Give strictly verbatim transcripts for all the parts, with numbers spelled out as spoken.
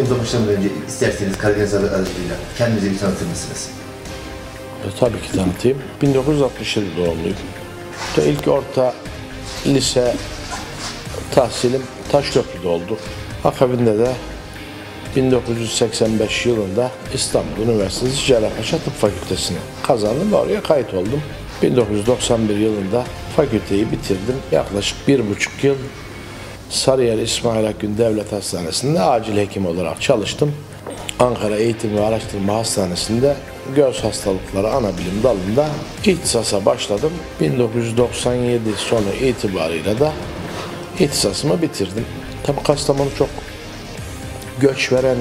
konumuza başlamadan önce isterseniz Karadeniz aracılığıyla kendinizi bir tanıtır mısınız? E, tabii ki tanıtayım. bin dokuz yüz altmış yedi doğumluyum. İşte ilk orta lise tahsilim Taşköprü'de oldu. Akabinde de bin dokuz yüz seksen beş yılında İstanbul Üniversitesi Cerrahpaşa Tıp Fakültesini kazandım ve oraya kayıt oldum. bin dokuz yüz doksan bir yılında fakülteyi bitirdim. Yaklaşık bir buçuk yıl Sarıyer İsmail Hakkı Devlet Hastanesi'nde acil hekim olarak çalıştım. Ankara Eğitim ve Araştırma Hastanesi'nde göz hastalıkları anabilim dalında ihtisasa başladım. bin dokuz yüz doksan yedi sonu itibarıyla da ihtisasımı bitirdim. Tabii Kastamonu çok göç veren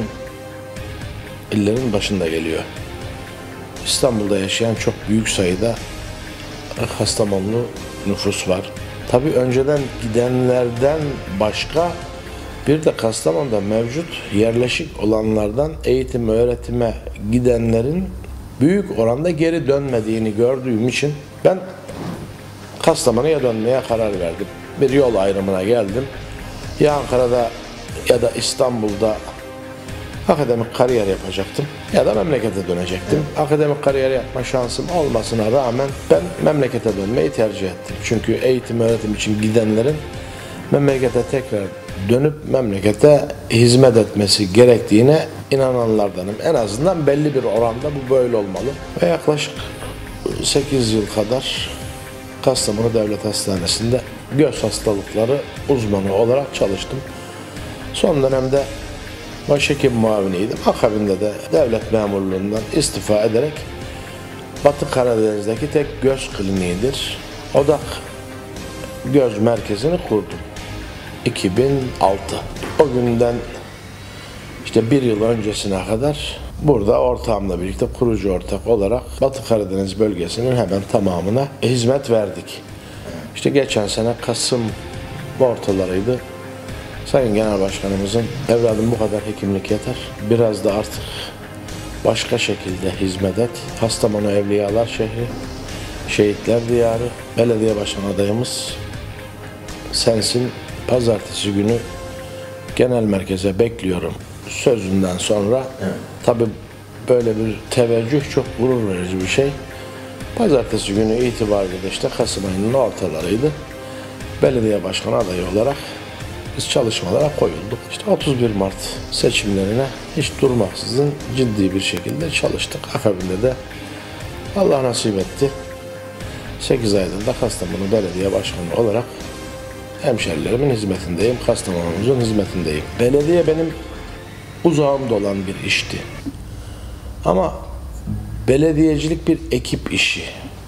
illerin başında geliyor. İstanbul'da yaşayan çok büyük sayıda Kastamonlu nüfus var. Tabii önceden gidenlerden başka bir de Kastamonu'da mevcut yerleşik olanlardan eğitim öğretime gidenlerin büyük oranda geri dönmediğini gördüğüm için ben Kastamonu'ya dönmeye karar verdim. Bir yol ayrımına geldim. Ya Ankara'da ya da İstanbul'da akademik kariyer yapacaktım ya da memlekete dönecektim. Akademik kariyer yapma şansım olmasına rağmen ben memlekete dönmeyi tercih ettim. Çünkü eğitim öğretim için gidenlerin memlekete tekrar dönüp memlekete hizmet etmesi gerektiğine inananlardanım. En azından belli bir oranda bu böyle olmalı. Ve yaklaşık sekiz yıl kadar Kastamonu Devlet Hastanesi'nde göz hastalıkları uzmanı olarak çalıştım. Son dönemde başhekim muaviniydim. Akabinde de devlet memurluğundan istifa ederek Batı Karadeniz'deki tek göz kliniğidir. Odak Göz Merkezi'ni kurdum. iki bin altı. O günden işte bir yıl öncesine kadar burada ortağımla birlikte kurucu ortak olarak Batı Karadeniz bölgesinin hemen tamamına hizmet verdik. İşte geçen sene Kasım ortalarıydı. Sayın Genel Başkanımızın evladım bu kadar hekimlik yeter. Biraz da artık başka şekilde hizmet et. Kastamonu Evliyalar şehri, şehitler diyarı, belediye başkan adayımız sensin. Pazartesi günü genel merkeze bekliyorum sözünden sonra evet. Tabii böyle bir teveccüh çok gurur verici bir şey. Pazartesi günü itibariyle de işte Kasım ayının ortalarıydı. Belediye başkanı adayı olarak biz çalışmalara koyulduk. İşte otuz bir Mart seçimlerine hiç durmaksızın ciddi bir şekilde çalıştık. Akabinde de Allah nasip etti. sekiz aydır da Kastamonu Belediye Başkanı olarak hemşerilerimin hizmetindeyim. Kastamonu'muzun hizmetindeyim. Belediye benim uzağımda olan bir işti. Ama belediyecilik bir ekip işi.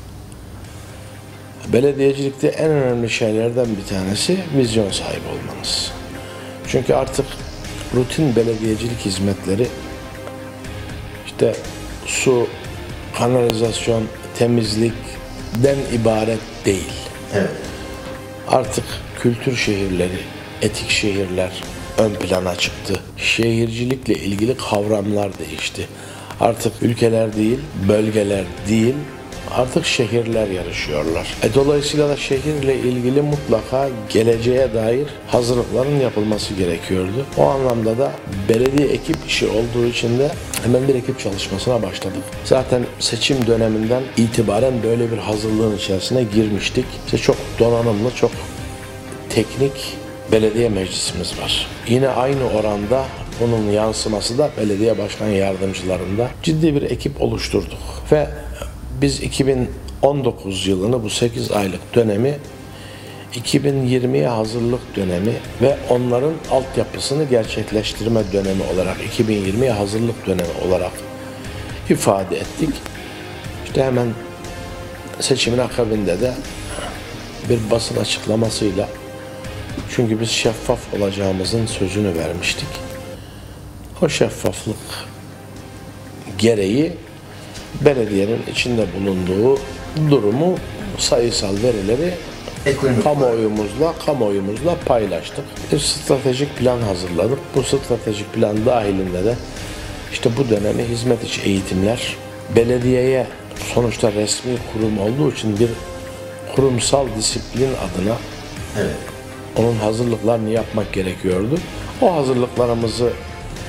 Belediyecilikte en önemli şeylerden bir tanesi vizyon sahibi olmanız. Çünkü artık rutin belediyecilik hizmetleri işte su, kanalizasyon, temizlikten ibaret değil. Evet. Artık kültür şehirleri, etik şehirler ön plana çıktı. Şehircilikle ilgili kavramlar değişti. Artık ülkeler değil, bölgeler değil, artık şehirler yarışıyorlar. E dolayısıyla da şehirle ilgili mutlaka geleceğe dair hazırlıkların yapılması gerekiyordu. O anlamda da belediye ekip işi olduğu için de hemen bir ekip çalışmasına başladık. Zaten seçim döneminden itibaren böyle bir hazırlığın içerisine girmiştik. İşte çok donanımlı, çok teknik belediye meclisimiz var. Yine aynı oranda bunun yansıması da belediye başkan yardımcılarında ciddi bir ekip oluşturduk. Ve biz iki bin on dokuz yılını bu sekiz aylık dönemi iki bin yirmiye hazırlık dönemi ve onların altyapısını gerçekleştirme dönemi olarak iki bin yirmiye hazırlık dönemi olarak ifade ettik. İşte hemen seçimin akabinde de bir basın açıklamasıyla, çünkü biz şeffaf olacağımızın sözünü vermiştik. O şeffaflık gereği belediyenin içinde bulunduğu durumu, sayısal verileri Ekonomik kamuoyumuzla, kamuoyumuzla paylaştık. Bir stratejik plan hazırladık. Bu stratejik plan dahilinde de işte bu dönemi hizmet içi eğitimler, belediyeye sonuçta resmi kurum olduğu için bir kurumsal disiplin adına evet. onun hazırlıklarını yapmak gerekiyordu. O hazırlıklarımızı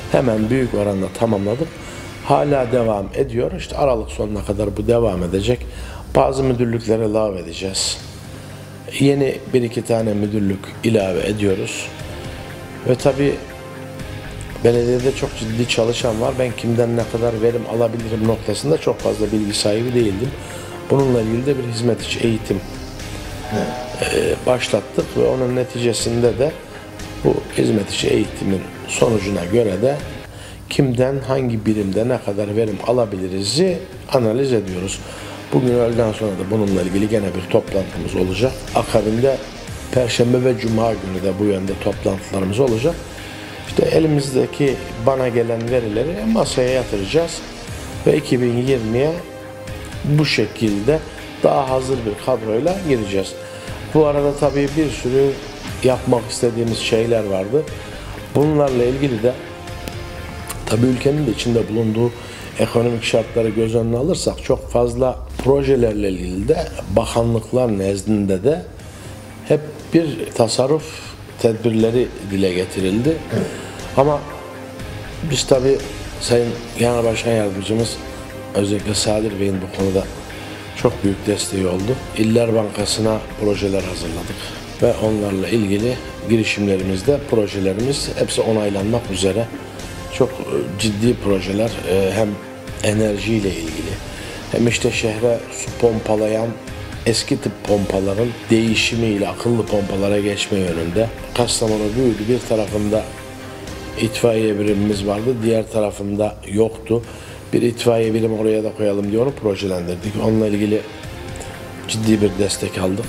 hemen büyük oranda tamamladık. Hala devam ediyor. İşte Aralık sonuna kadar bu devam edecek. Bazı müdürlükleri ilave edeceğiz. Yeni bir iki tane müdürlük ilave ediyoruz. Ve tabii belediyede çok ciddi çalışan var. Ben kimden ne kadar verim alabilirim noktasında çok fazla bilgi sahibi değildim. Bununla ilgili de bir hizmet içi eğitim evet. e, başlattık ve onun neticesinde de bu hizmet içi eğitimin sonucuna göre de kimden hangi birimde ne kadar verim alabiliriz'i analiz ediyoruz. Bugün öğleden sonra da bununla ilgili gene bir toplantımız olacak. Akabinde Perşembe ve Cuma günü de bu yönde toplantılarımız olacak. İşte elimizdeki bana gelen verileri masaya yatıracağız ve iki bin yirmiye bu şekilde daha hazır bir kadroyla gireceğiz. Bu arada tabii bir sürü yapmak istediğimiz şeyler vardı. Bunlarla ilgili de tabii ülkenin de içinde bulunduğu ekonomik şartları göz önüne alırsak çok fazla projelerle ilgili de bakanlıklar nezdinde de hep bir tasarruf tedbirleri dile getirildi. Evet. Ama biz tabii Sayın Genel Başkan Yardımcımız özellikle Sadir Bey'in bu konuda çok büyük desteği oldu. İller Bankası'na projeler hazırladık ve onlarla ilgili girişimlerimizde projelerimiz hepsi onaylanmak üzere. Çok ciddi projeler hem enerjiyle ilgili hem işte şehre su pompalayan eski tip pompaların değişimiyle akıllı pompalara geçme yönünde. Kastamonu büyüdü. Bir tarafında itfaiye birimimiz vardı. Diğer tarafında yoktu. Bir itfaiye birimi oraya da koyalım diye onu projelendirdik. Onunla ilgili ciddi bir destek aldık.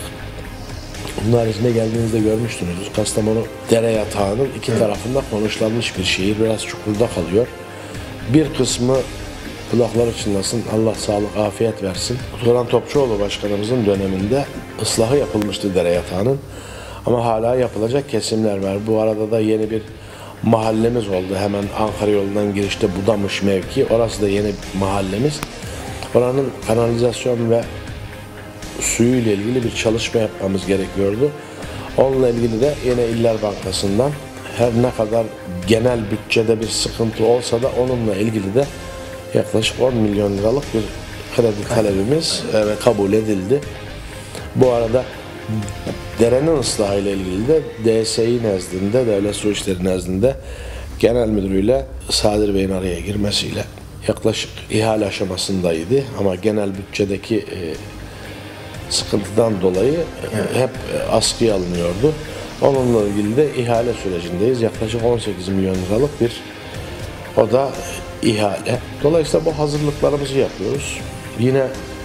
Bunun haricinde geldiğinizde görmüştünüz. Kastamonu dere yatağının iki evet. tarafında konuşlanmış bir şehir. Biraz çukurda kalıyor. Bir kısmı kulakları çınlasın, Allah sağlık, afiyet versin. Turan Topçuoğlu Başkanımızın döneminde ıslahı yapılmıştı dere yatağının. Ama hala yapılacak kesimler var. Bu arada da yeni bir mahallemiz oldu. Hemen Ankara yolundan girişte Budamış mevki. Orası da yeni mahallemiz. Oranın kanalizasyon ve suyu ile ilgili bir çalışma yapmamız gerekiyordu. Onunla ilgili de yine İller Bankası'ndan her ne kadar genel bütçede bir sıkıntı olsa da onunla ilgili de yaklaşık on milyon liralık bir kredi talebimiz evet, kabul edildi. Bu arada derenin ıslahı ile ilgili de D S İ nezdinde, Devlet Su İşleri nezdinde Genel Müdürüyle Sadir Bey'in araya girmesiyle yaklaşık ihale aşamasındaydı. Ama genel bütçedeki e, sıkıntıdan dolayı evet. hep askıya alınıyordu. Onunla ilgili de ihale sürecindeyiz. Yaklaşık on sekiz milyon liralık bir o da ihale. Dolayısıyla bu hazırlıklarımızı yapıyoruz. Yine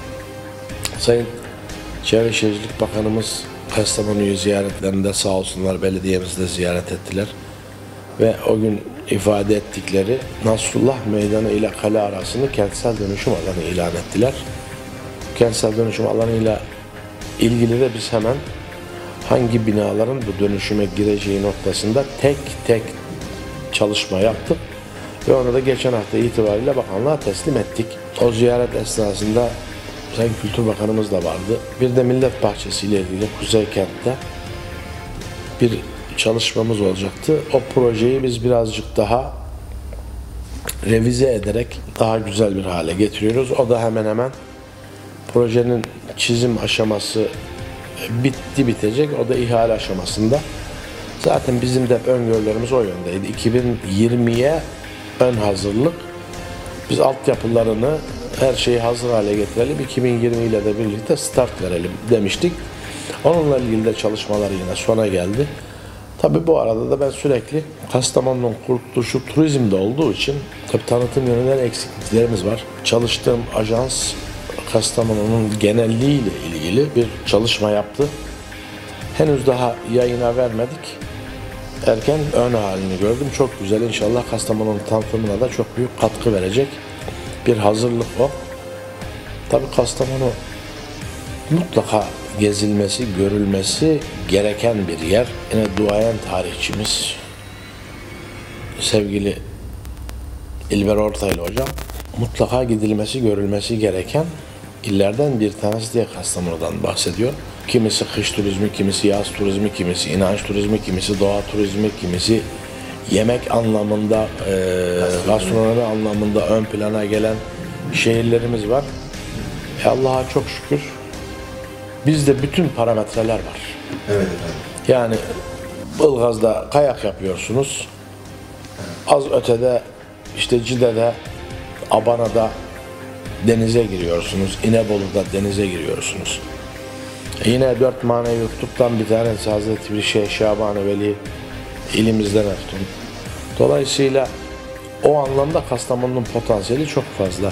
Sayın Çevre Şehircilik Bakanımız Kastamonu'yu ziyaretlerinde sağ olsunlar belediyemizi de ziyaret ettiler. Ve o gün ifade ettikleri Nasrullah Meydanı ile kale arasını kentsel dönüşüm alanı ilan ettiler. Kentsel dönüşüm alanıyla ilgili de biz hemen hangi binaların bu dönüşüme gireceği noktasında tek tek çalışma yaptık. Ve onu da geçen hafta itibariyle bakanlığa teslim ettik. O ziyaret esnasında Sayın Kültür Bakanımız da vardı. Bir de Millet Bahçesi ile ilgili Kuzey Kent'te bir çalışmamız olacaktı. O projeyi biz birazcık daha revize ederek daha güzel bir hale getiriyoruz. O da hemen hemen projenin çizim aşaması bitti bitecek. O da ihale aşamasında. Zaten bizim de öngörülerimiz o yöndeydi. iki bin yirmiye ön hazırlık. Biz altyapılarını her şeyi hazır hale getirelim. iki bin yirmi ile de birlikte start verelim demiştik. Onunla ilgili de çalışmalar yine sona geldi. Tabii bu arada da ben sürekli Kastamonu'nun kurtuluşu turizmde olduğu için tabii tanıtım yönünden eksikliklerimiz var. Çalıştığım ajans Kastamonu'nun genelliğiyle ilgili bir çalışma yaptı. Henüz daha yayına vermedik. Erken ön halini gördüm. Çok güzel. İnşallah Kastamonu'nun tanıtımına da çok büyük katkı verecek bir hazırlık o. Tabii Kastamonu mutlaka gezilmesi, görülmesi gereken bir yer. Yine duayen tarihçimiz sevgili İlber Ortaylı hocam mutlaka gidilmesi, görülmesi gereken illerden bir tanesi diye Kastamonu'dan bahsediyor. Kimisi kış turizmi, kimisi yaz turizmi, kimisi inanç turizmi, kimisi doğa turizmi, kimisi yemek anlamında, e, gastronomi anlamında ön plana gelen şehirlerimiz var. E Allah'a çok şükür bizde bütün parametreler var. Evet efendim. Yani Ilgaz'da kayak yapıyorsunuz. Az ötede işte Cide'de, Abana'da denize giriyorsunuz. İnebolu'da denize giriyorsunuz. E yine dört manevi kutuptan bir tanesi Hazreti bir Şeyh Şaban-ı Veli ilimizde meftun. Dolayısıyla o anlamda Kastamonu'nun potansiyeli çok fazla.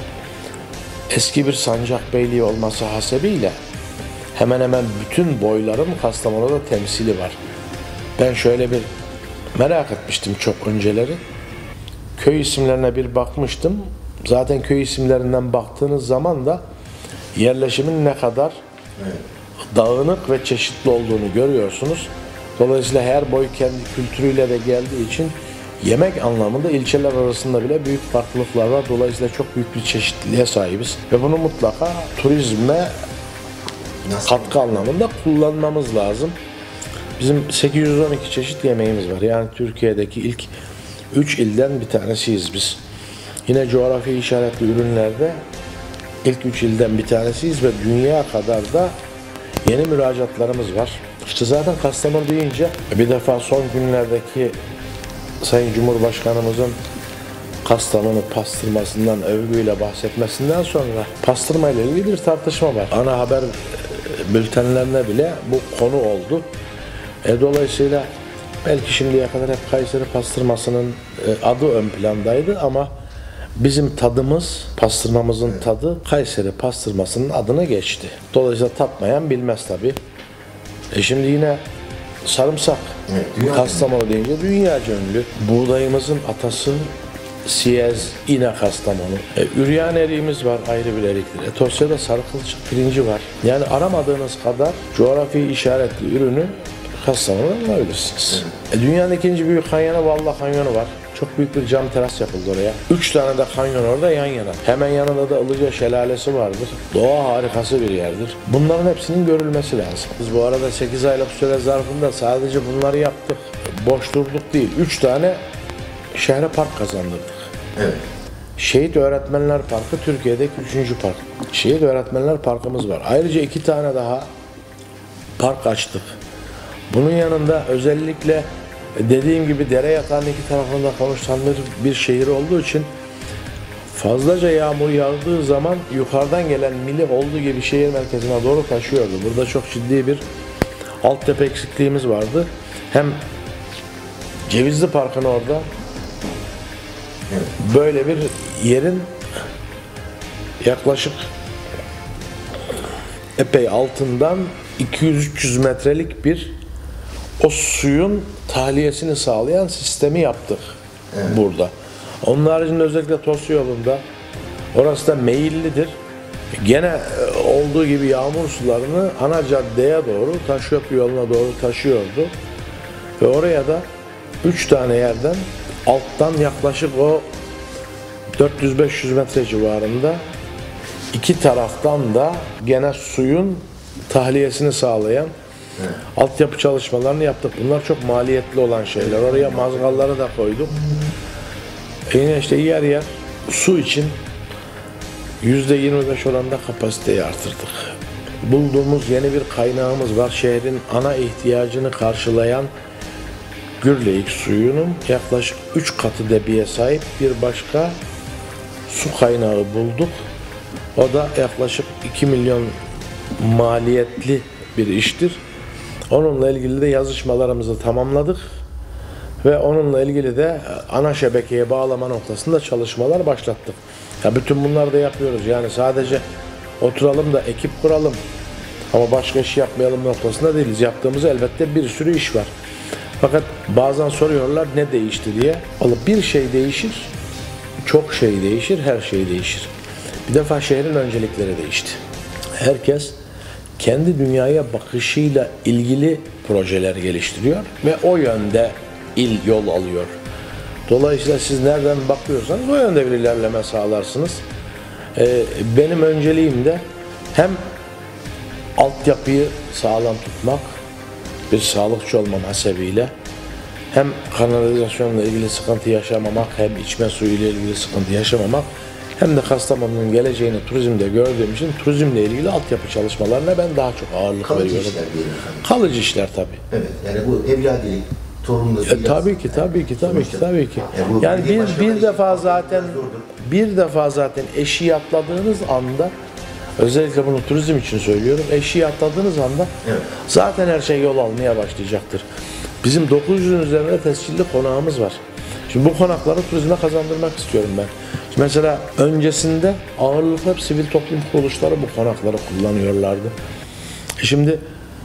Eski bir sancakbeyliği olması hasebiyle hemen hemen bütün boyların Kastamonu'da temsili var. Ben şöyle bir merak etmiştim çok önceleri. Köy isimlerine bir bakmıştım. Zaten köy isimlerinden baktığınız zaman da yerleşimin ne kadar evet. dağınık ve çeşitli olduğunu görüyorsunuz. Dolayısıyla her boy kendi kültürüyle de geldiği için yemek anlamında ilçeler arasında bile büyük farklılıklar var. Dolayısıyla çok büyük bir çeşitliliğe sahibiz. Ve bunu mutlaka turizme Nasıl? katkı anlamında kullanmamız lazım. Bizim sekiz yüz on iki çeşit yemeğimiz var. Yani Türkiye'deki ilk üç ilden bir tanesiyiz biz. Yine coğrafi işaretli ürünlerde ilk üç ilden bir tanesiyiz ve dünya kadar da yeni müracaatlarımız var. İşte zaten Kastamonu deyince bir defa son günlerdeki Sayın Cumhurbaşkanımızın Kastamonu pastırmasından övgüyle bahsetmesinden sonra pastırma ile ilgili bir tartışma var. Ana haber bültenlerine bile bu konu oldu. E, dolayısıyla belki şimdiye kadar hep Kayseri pastırmasının e, adı ön plandaydı ama bizim tadımız, pastırmamızın evet. tadı Kayseri pastırmasının adına geçti. Dolayısıyla tatmayan bilmez tabii. E şimdi yine sarımsak. Evet, Kastamonu deyince dünyaca ünlü. Buğdayımızın atası Siyez, yine Kastamonu. E, üryan eriğimiz var, ayrı bir eriktir. E, Tosya'da sarı kılçık pirinci var. Yani aramadığınız kadar coğrafi işaretli ürünü Kastamonu'da bulabilirsiniz. Evet. E, dünyanın ikinci büyük kanyonu Valla Kanyonu var. Çok büyük bir cam teras yapıldı oraya. Üç tane de kanyon orada yan yana. Hemen yanında da Ilıca Şelalesi vardır. Doğa harikası bir yerdir. Bunların hepsinin görülmesi lazım. Biz bu arada sekiz aylık süre zarfında sadece bunları yaptık. Boş durduk değil. Üç tane şehre park kazandırdık. Evet. Şehit Öğretmenler Parkı Türkiye'deki üçüncü park. Şehit Öğretmenler Parkımız var. Ayrıca iki tane daha park açtık. Bunun yanında özellikle dediğim gibi dere yatağının iki tarafında konuşlanır bir şehir olduğu için fazlaca yağmur yağdığı zaman yukarıdan gelen mili olduğu gibi şehir merkezine doğru taşıyordu. Burada çok ciddi bir altyapı eksikliğimiz vardı. Hem Cevizli Park'ın orada böyle bir yerin yaklaşık epey altından iki yüz üç yüz metrelik bir o suyun tahliyesini sağlayan sistemi yaptık evet. burada. Onun haricinde özellikle Tosya yolunda orası da meyillidir. Gene olduğu gibi yağmur sularını ana caddeye doğru, Taşköprü yoluna doğru taşıyordu. Ve oraya da üç tane yerden alttan yaklaşık o dört yüz beş yüz metre civarında iki taraftan da gene suyun tahliyesini sağlayan evet. altyapı çalışmalarını yaptık. Bunlar çok maliyetli olan şeyler. Oraya mazgalları da koyduk. E yine işte yer yer su için yüzde yirmi beş oranda kapasiteyi artırdık. Bulduğumuz yeni bir kaynağımız var. Şehrin ana ihtiyacını karşılayan Gürleyik suyunun yaklaşık üç katı debiye sahip bir başka su kaynağı bulduk. O da yaklaşık iki milyon maliyetli bir iştir. Onunla ilgili de yazışmalarımızı tamamladık ve onunla ilgili de ana şebekeye bağlama noktasında çalışmalar başlattık. Ya bütün bunları da yapıyoruz. Yani sadece oturalım da ekip kuralım ama başka iş yapmayalım noktasında değiliz. Yaptığımız elbette bir sürü iş var. Fakat bazen soruyorlar ne değişti diye. Vallahi bir şey değişir, çok şey değişir, her şey değişir. Bir defa şehrin öncelikleri değişti. Herkes kendi dünyaya bakışıyla ilgili projeler geliştiriyor ve o yönde il yol alıyor. Dolayısıyla siz nereden bakıyorsanız o yönde bir ilerleme sağlarsınız. Ee, benim önceliğim de hem altyapıyı sağlam tutmak, bir sağlıkçı olmam hasebiyle, hem kanalizasyonla ilgili sıkıntı yaşamamak, hem içme suyu ile ilgili sıkıntı yaşamamak, hem de Kastamonu'nun geleceğini turizmde gördüğüm için turizmle ilgili altyapı çalışmalarına ben daha çok ağırlık Kalıcı veriyorum. işler diyelim efendim. Kalıcı işler tabii. Evet, yani bu evladiyelik, torunluluk. E, tabii ki, tabii ki, tabii ki, tabii ki. Yani bu Yani belediye bir, başkanı bir için defa biraz zaten zordur. bir defa zaten eşiği atladığınız anda, özellikle bunu turizm için söylüyorum, eşiği atladığınız anda Evet. zaten her şey yol almaya başlayacaktır. Bizim dokuz yüzün üzerinde tescilli konağımız var. Şimdi bu konakları turizme kazandırmak istiyorum ben. Şimdi mesela öncesinde ağırlıklı hep sivil toplum kuruluşları bu konakları kullanıyorlardı. Şimdi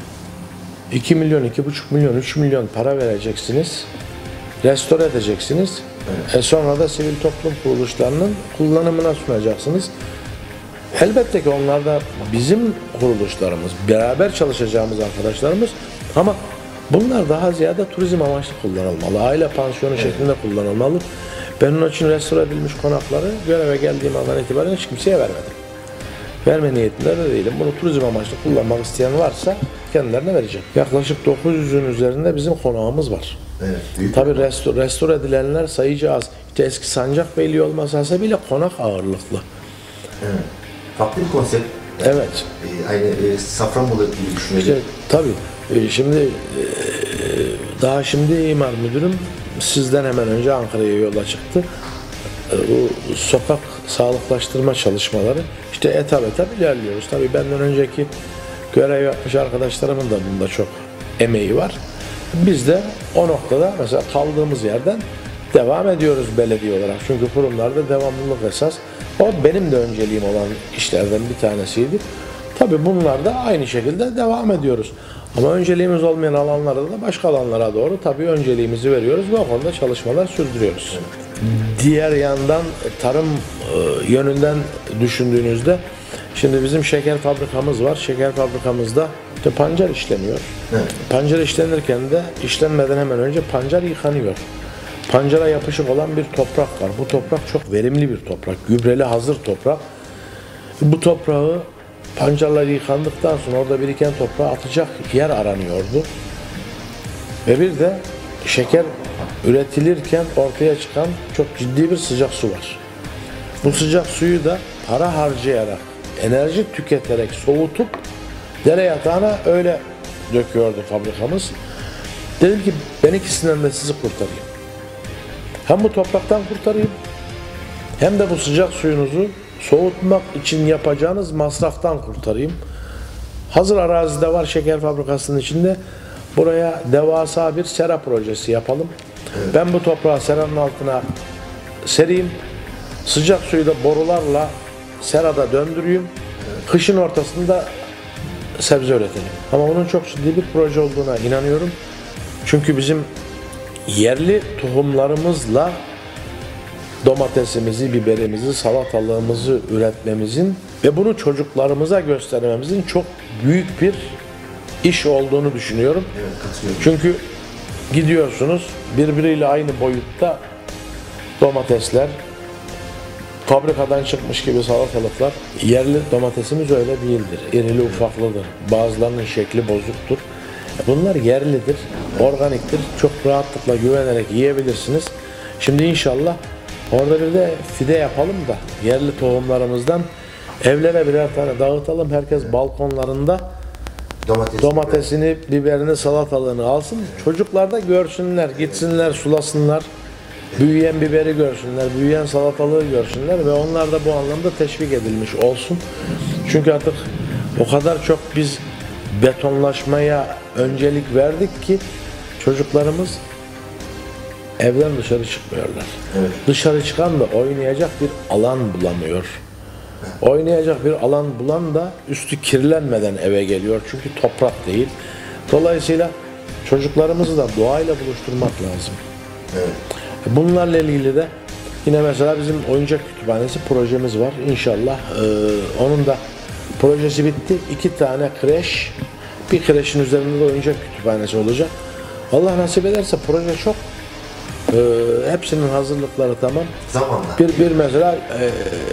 iki milyon, iki buçuk milyon, üç milyon para vereceksiniz, restore edeceksiniz. Evet. E sonra da sivil toplum kuruluşlarının kullanımına sunacaksınız. Elbette ki onlar da bizim kuruluşlarımız, beraber çalışacağımız arkadaşlarımız, ama bunlar daha ziyade turizm amaçlı kullanılmalı, aile pansiyonu evet. şeklinde kullanılmalı. Ben onun için restore edilmiş konakları göreve geldiğim andan itibaren hiç kimseye vermedim. Verme niyetinde de değilim. Bunu turizm amaçlı kullanmak isteyen varsa kendilerine vereceğim. Yaklaşık dokuz yüzün üzerinde bizim konağımız var. Evet, tabii restore, restore edilenler sayıca az. İşte eski Sancakbeyliği olması hasebiyle konak ağırlıklı. Evet. Farklı bir konsept. Yani, evet. E, aynı e, Safranbolu gibi düşünelim. İşte, tabii. E, şimdi e, daha şimdi imar müdürüm sizden hemen önce Ankara'ya yola çıktı. E, bu sokak sağlıklaştırma çalışmaları işte etap etap ilerliyoruz. Tabii benden önceki görev yapmış arkadaşlarımın da bunda çok emeği var. Biz de o noktada mesela kaldığımız yerden devam ediyoruz belediye olarak. Çünkü kurumlarda devamlılık esas. O benim de önceliğim olan işlerden bir tanesiydi. Tabii bunlar da aynı şekilde devam ediyoruz. Ama önceliğimiz olmayan alanlarda da başka alanlara doğru tabii önceliğimizi veriyoruz ve o konuda çalışmalar sürdürüyoruz. Diğer yandan tarım e, yönünden düşündüğünüzde şimdi bizim şeker fabrikamız var. Şeker fabrikamızda işte pancar işleniyor. Evet. Pancar işlenirken de işlenmeden hemen önce pancar yıkanıyor. Pancara yapışık olan bir toprak var. Bu toprak çok verimli bir toprak. Gübreli hazır toprak. Bu toprağı pancarlar yıkandıktan sonra orada biriken toprağı atacak yer aranıyordu. Ve bir de şeker üretilirken ortaya çıkan çok ciddi bir sıcak su var. Bu sıcak suyu da para harcayarak, enerji tüketerek soğutup dere yatağına öyle döküyordu fabrikamız. Dedim ki ben ikisinden de sizi kurtarayım. Hem bu topraktan kurtarayım, hem de bu sıcak suyunuzu soğutmak için yapacağınız masraftan kurtarayım. Hazır arazide var şeker fabrikasının içinde. Buraya devasa bir sera projesi yapalım. Evet. Ben bu toprağı seranın altına sereyim. Sıcak suyu da borularla serada döndüreyim. Evet. Kışın ortasında sebze üretelim. Ama bunun çok ciddi bir proje olduğuna inanıyorum. Çünkü bizim yerli tohumlarımızla domatesimizi, biberimizi, salatalığımızı üretmemizin ve bunu çocuklarımıza göstermemizin çok büyük bir iş olduğunu düşünüyorum. Evet, çünkü gidiyorsunuz birbiriyle aynı boyutta domatesler, fabrikadan çıkmış gibi salatalıklar. Yerli domatesimiz öyle değildir. İrili ufaklıdır. Bazılarının şekli bozuktur. Bunlar yerlidir, organiktir. Çok rahatlıkla güvenerek yiyebilirsiniz. Şimdi inşallah orada bir de fide yapalım da yerli tohumlarımızdan evlere birer tane dağıtalım. Herkes balkonlarında Domates, domatesini, biberini, salatalığını alsın. Çocuklar da görsünler, gitsinler, sulasınlar. Büyüyen biberi görsünler, büyüyen salatalığı görsünler ve onlar da bu anlamda teşvik edilmiş olsun. Çünkü artık o kadar çok biz betonlaşmaya öncelik verdik ki çocuklarımız evden dışarı çıkmıyorlar. Evet. Dışarı çıkan da oynayacak bir alan bulamıyor. Oynayacak bir alan bulan da üstü kirlenmeden eve geliyor. Çünkü toprak değil. Dolayısıyla çocuklarımızı da doğayla buluşturmak lazım. Evet. Bunlarla ilgili de yine mesela bizim oyuncak kütüphanesi projemiz var. İnşallah e, onun da projesi bitti. İki tane kreş, bir kreşin üzerinde de oyuncak kütüphanesi olacak. Allah nasip ederse proje çok. E, hepsinin hazırlıkları tamam. Zamanla. Bir, bir mesela e,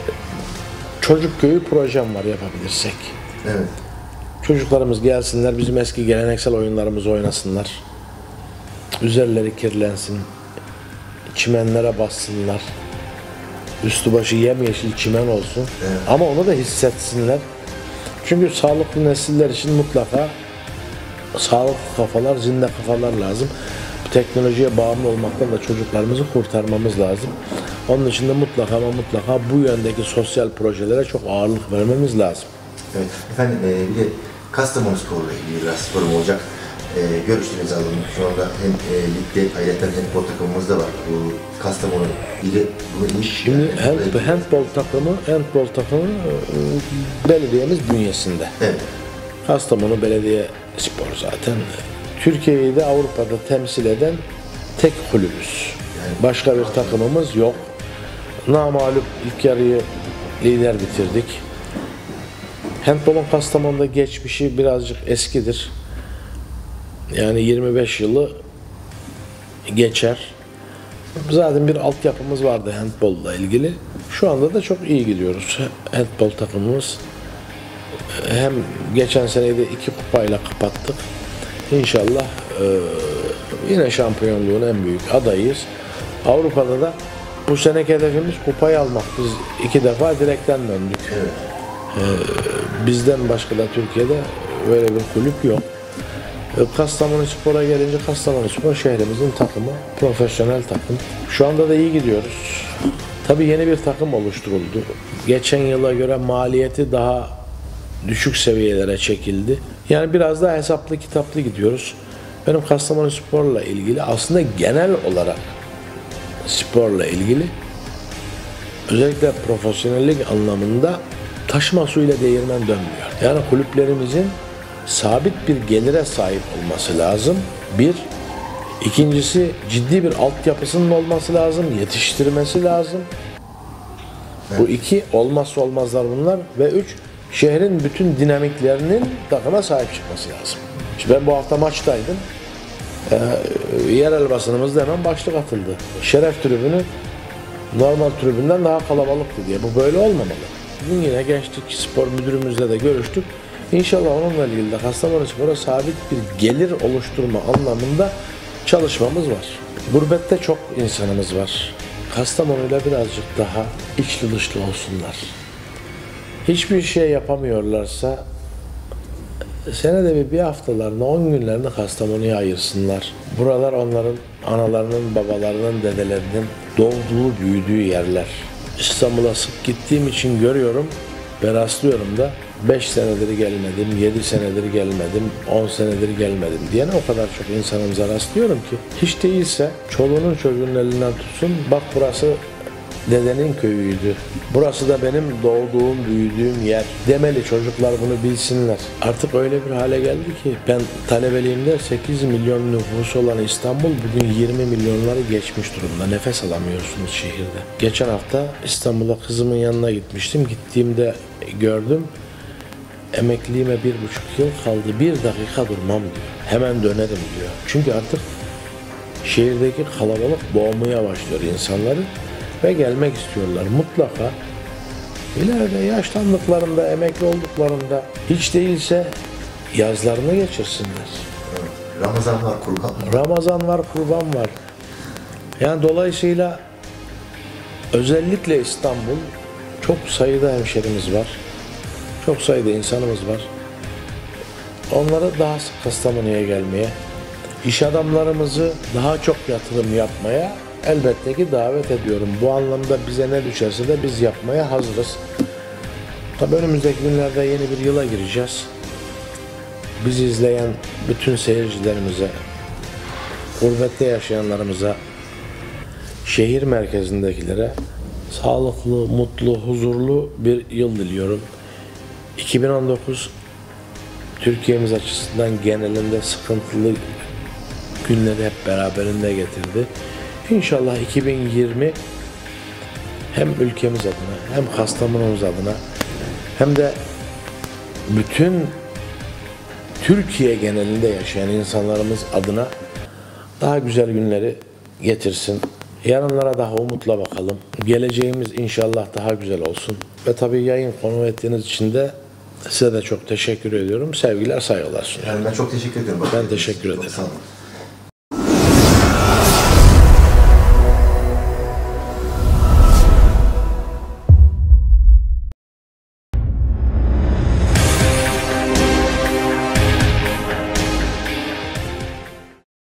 çocuk köyü projem var yapabilirsek. Evet. Çocuklarımız gelsinler, bizim eski geleneksel oyunlarımızı oynasınlar. üzerleri kirlensin, çimenlere bassınlar, üstü başı yemyeşil çimen olsun. Evet. Ama onu da hissetsinler. Çünkü sağlıklı nesiller için mutlaka sağlıklı kafalar, zinde kafalar lazım. Teknolojiye bağımlı olmaktan da çocuklarımızı kurtarmamız lazım. Onun için de mutlaka ama mutlaka bu yöndeki sosyal projelere çok ağırlık vermemiz lazım. Evet. Efendim e, bir de Kastamonu Spor'la ilgili biraz sorum olacak. E, görüşlerinizi alalım. Şu anda hem e, ligde ayrıca handball takımımız da var. Bu Kastamonu ile bunu iş. Şimdi hand, handball takımı, handball takımı e, belediyemiz bünyesinde. Evet. Kastamonu Belediye Spor zaten. Türkiye'yi de Avrupa'da temsil eden tek kulübüz. Yani başka bir takımımız yok. Namağlup ilk yarıyı lider bitirdik. Handball'un Kastamonu'da geçmişi birazcık eskidir. Yani yirmi beş yılı geçer. Zaten bir altyapımız vardı handball'la ilgili. Şu anda da çok iyi gidiyoruz. Handball takımımız hem geçen seneyi de iki kupayla kapattık. İnşallah e, yine şampiyonluğun en büyük adayıyız. Avrupa'da da bu seneki hedefimiz kupayı almak. Biz iki defa direkten döndük. Evet. E, bizden başka da Türkiye'de böyle bir kulüp yok. E, Kastamonu Spor'a gelince Kastamonu Spor şehrimizin takımı, profesyonel takım. Şu anda da iyi gidiyoruz. Tabii yeni bir takım oluşturuldu. Geçen yıla göre maliyeti daha düşük seviyelere çekildi. Yani biraz daha hesaplı kitaplı gidiyoruz. Benim Kastamonu Spor'la ilgili aslında genel olarak sporla ilgili özellikle profesyonellik anlamında taşıma suyuyla değirmen dönmüyor. Yani kulüplerimizin sabit bir gelire sahip olması lazım. Bir. İkincisi ciddi bir altyapısının olması lazım, yetiştirmesi lazım. Evet. Bu iki olmazsa olmazlar bunlar ve üç. Şehrin bütün dinamiklerinin takıma sahip çıkması lazım. İşte ben bu hafta maçtaydım. Ee, yerel basınımızda hemen başlık atıldı. Şeref tribünü normal tribünden daha kalabalıktı diye. Bu böyle olmamalı. Bugün yine Gençlik Spor Müdürümüzle de görüştük. İnşallah onunla ilgili de Kastamonu Spor'a sabit bir gelir oluşturma anlamında çalışmamız var. Gurbette çok insanımız var. Kastamonu'yla birazcık daha içli dışlı olsunlar. Hiçbir şey yapamıyorlarsa senede bir, bir haftalarını, on günlerini Kastamonu'ya ayırsınlar. Buralar onların analarının, babalarının, dedelerinin doğduğu, büyüdüğü yerler. İstanbul'a sık gittiğim için görüyorum ve rastlıyorum da beş senedir gelmedim, yedi senedir gelmedim, on senedir gelmedim diyen o kadar çok insanımıza rastlıyorum ki hiç değilse çoluğunun çocuğunun elinden tutsun, bak burası dedenin köyüydü. Burası da benim doğduğum, büyüdüğüm yer demeli, çocuklar bunu bilsinler. Artık öyle bir hale geldi ki ben talebeliğimde sekiz milyon nüfusu olan İstanbul bugün yirmi milyonları geçmiş durumda. Nefes alamıyorsunuz şehirde. Geçen hafta İstanbul'a kızımın yanına gitmiştim. Gittiğimde gördüm. Emekliliğime bir buçuk yıl kaldı. Bir dakika durmam diyor. Hemen dönerim diyor. Çünkü artık şehirdeki kalabalık boğmaya başlıyor insanları. Ve gelmek istiyorlar. Mutlaka ileride yaşlandıklarında, emekli olduklarında hiç değilse yazlarını geçirsinler. Ramazan var, kurban var. Ramazan var, kurban var. Yani dolayısıyla özellikle İstanbul çok sayıda hemşerimiz var. Çok sayıda insanımız var. Onları daha sık Kastamonu'ya gelmeye, iş adamlarımızı daha çok yatırım yapmaya elbette ki davet ediyorum. Bu anlamda bize ne düşerse de biz yapmaya hazırız. Tabii önümüzdeki günlerde yeni bir yıla gireceğiz. Bizi izleyen bütün seyircilerimize, gurbette yaşayanlarımıza, şehir merkezindekilere sağlıklı, mutlu, huzurlu bir yıl diliyorum. iki bin on dokuz Türkiye'miz açısından genelinde sıkıntılı günleri hep beraberinde getirdi. İnşallah iki bin yirmi hem ülkemiz adına hem Kastamonu'muz adına hem de bütün Türkiye genelinde yaşayan insanlarımız adına daha güzel günleri getirsin. Yarınlara daha umutla bakalım. Geleceğimiz inşallah daha güzel olsun. Ve tabii yayın konu ettiğiniz için de size de çok teşekkür ediyorum. Sevgiler, saygılar sunuyorum. Yani ben çok teşekkür ediyorum. Ben teşekkür ederim. Sağ olun.